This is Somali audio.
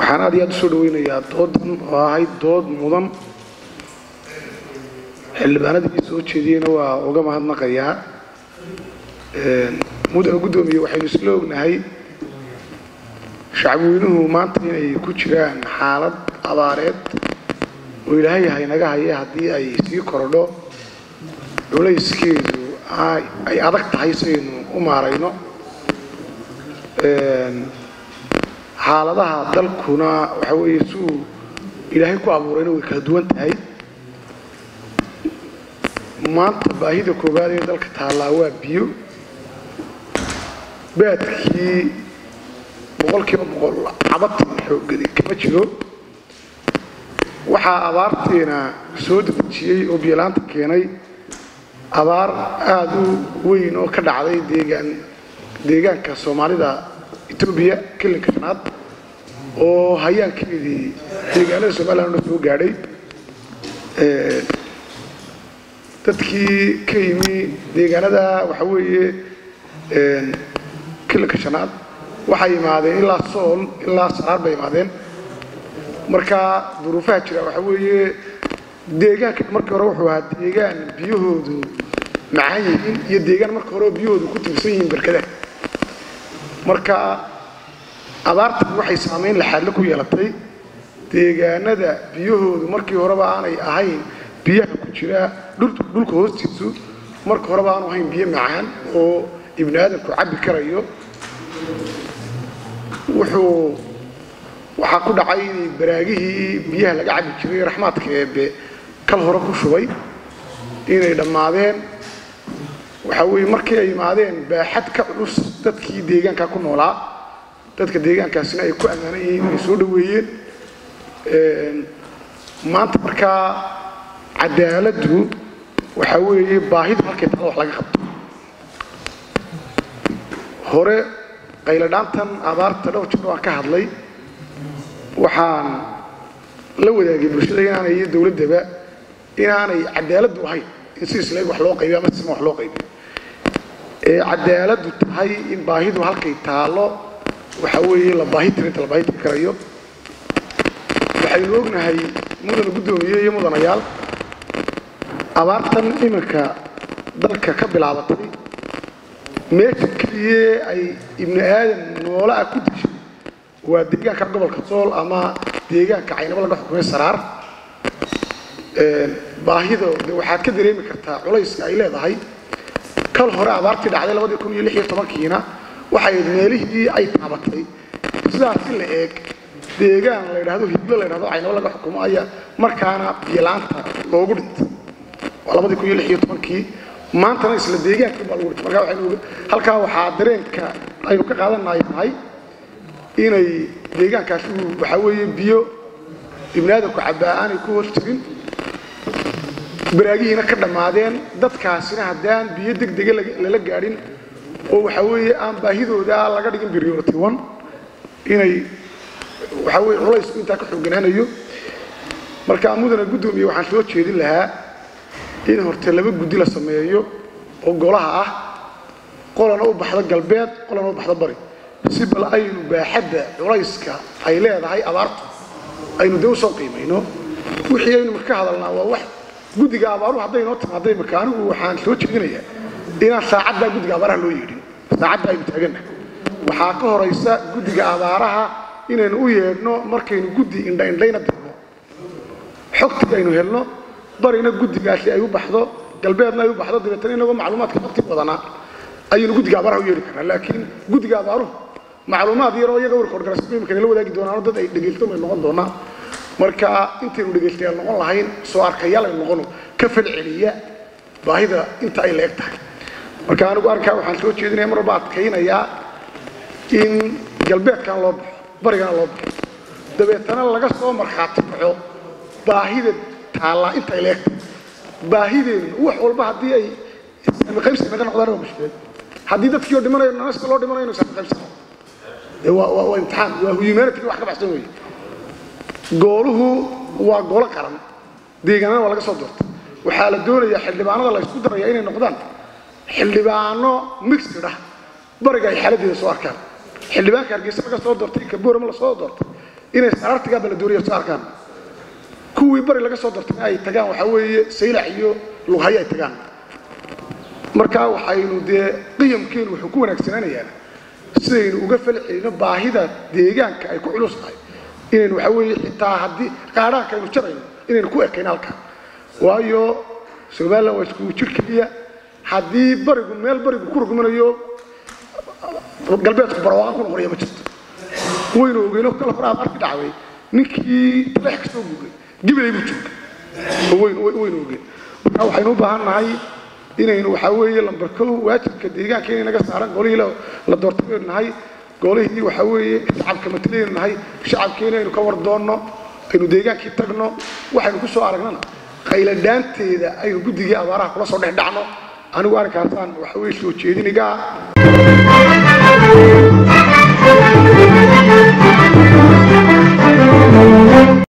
waxaan aad iyo aad u soo dhaweynayaa doodan oo ahayd dood mudan xildhibaanadii soo jeediyeyna waa uga mahadnaqayaa mudane guddoomiye waxaynu isla ognahay shacabweynuhu maanta inay ku jiraan xaalad abaareed oo ilaahay yahay naga haya haddii ay sii korodho culayskeedu ay adag tahay saynu u maarayno xaaladaha dalkuna waxa weeye suu ilaahay ku abuurayna way kala duwan tahay maanta baahida koowaad ee dalka taallaa waa biyo baadkii boqolkiiba boqol cabadtan xoogadi kama jiro waxaa abaarteena soo dedejiyey oo biyolaanta keenay abaar aad u weyn oo ka dhacday deegaanka soomaalida Ethiopia kilinka shanaad oo hayaankeedii deegaanada Soomaaliland soo gaadhay dadkii ka yimi deegaanada waxa weeye kilinka shanaad waxay yimaadeen ilaa Sool ilaa Saraar bay yimaadeen marka duruufaha jira waxa weeye deegaanka markii hore wuxuu ahaa deegaan biyahoodu macaan yihiin iyo deegaan markii hore biyahoodu ku tiirsan yihiin barkada marka abaartan waxay saameyn la xal ku yeelatay deegaanada biyahoodu markii horeba aanay ahayn biyaha ku jira dhulka hoostiisu markii horeba aanu ahayn biyo macaan oo ibn aadamku cabbi karayo waxaa ku dhacay in baraagihii biyaha laga cabbi jiray raxmaadka eebe kal hore ku shubay inay dhammaadeen waxa weeye markii ay yimaadeen baaxad ka culus dadkii deegaanka ku noolaa dadka deegaankaasina ay ku amaanan yihiin inay soo dhaweeyeen maanta markaa cadaaladdu waxa weeye baahidu halkay taalo wax laga qabto hore qayladhaantan abaarta dhowr jeer waan ka hadlay waxaan la wadaagay bulshada inaanay iyo dowladdaba inaanay cadaaladdu ahayn in si isla wax loo qaybiyo ama si wax loo qaybiyo cadaaladdu tahay in baahidu halkay taalo waxa weeye la baahi tiri karayo waxaynu ognahay mudane guddoomiye iyo mudanayaal abaartan iminka dalka ka bilaabatay meesha keliya ay ibni aadan noolaa ku dishay waa deegaanka gobolka Sool ama deegaanka Caynaba laga xukumay Saraar baahida waxaad ka dareemi kartaa culayska ay leedahay kal hore abaartii dhacday 2016kiina waxay meelihii ay taabatay sidaas la eeg deegaan la yiraahdo hidlo la yiraahdo Caynaba laga xukumo ayaa markaana biyalaanta loogu dhintay 2016kii maantana isla deegaanka baa lagu dhintay marka waxaynu halkaa waxaa dareenka aynu ka qaadanahay inay deegaankaas waxa weeye biyo ibn aadamku cabaan ay ku hortirin baraagihiina ka dhamaadeen dadkaasina hadaan biyo degdeg la gaadhin oo waxa weeye aan baahidooda laga dhigin priority 1 inay waxa weeye culays inta ka xooganaanayo marka mudane guddoomiye waxaan soo jeedin lahaa in horta laba guddi la sameeyo oo golaha ah qolana u baxda galbeed qolana u baxda bari si bal aynu baaxadda culayska ay leedahay abaartu aynu dib u soo qiimayno wixii aynu marka hadalnaa waa wax guddiga abaaruhu hadday noo timaaday makaanigu waxaan soo jeedinayaa inaan saacadda guddiga abaaraha loo yeedhin saacadda aynu taaganahay waxaa ka horeysa guddiga abaaraha inaynu u yeedhno markaynu guddi indhaindhayna dirno xogta aynu helno barina guddigaasi ay u baxdo galbeedna ay u baxdo dibadna inagoo macluumaadka xogti badanaa ayaynu guddiga abaaraha u yeedhi karnaa laakiin guddiga abaaruhu macluumaad yar oo iyaga warkood garasay imika la wadaagi doonaan dad ay dhageysto may noqon doonaa marka intaynu dhageystayaal noqon lahayn soo arkayaal ay noqono ka falceliya baahida inta ay leeg tahay marka anigu arkaa waxaan soo jeedinayaa mar walba adkaynayaa in galbeedkan loo baxo barigana loo baxo dabeetana laga soo markhaati kaco baahida taala inta ay leeg baahideenu wax walba haddii ay qaybsi mid noqdaan waa mushkil haddii dadkii oo dhimanayo naska loo dhimanayo sax qaybsan waa imtixaan waa humanity wax ka baxsan weeye gooluhu waa gool qaran deegaanada waa laga soo doortay waxaa la doonayaa xildhibaanada la isku darayaa inay noqdaan xildhibaano mixed ah bariga ay xaladeeda soo arkaan xildhibaanka Hargeysa laga soo doortay ka Boorama la soo doortay inay sarartiga bala dooriyo saarkan kuwii bari laga soo dartay ay tagaan waxa weeye saylac iyo luqay ay tagaan marka waxaynu dee qiyamkeenu wuxuu ku wanaagsanaanayaa sidaynu uga falcelino baahida deegaanka ay ku culus tahay inaynu waxa weeye xitaa haddii qaadhaanka aynu jarayno inaynu ku ekayno halka waayo Soomaaliland waa isku jir kaliya haddii barigu meel barigu ku rugmanayo galbeedku barwaaqo ku noqonaya ma jirto waynu ogeeno kala faraad arki dhacday ninkii taleex ka soo gubay gibilay buu joogay waynu ogeen marka waxaynu u baahannahay inaynu waxa weeye lambar kow waajibka deegaanka inay naga saaran golihii la doortay nahay golihii waxa weeye shacabka mataleyn nahay shacabkeena aynu ka war doonno aynu deegaankii tagno waxaynu ku soo aragnana qayla dhaanteeda aynu guddigii abaaraha kula soo dhex dhacno anigu arkaasaan waxa weeye soo jeediniga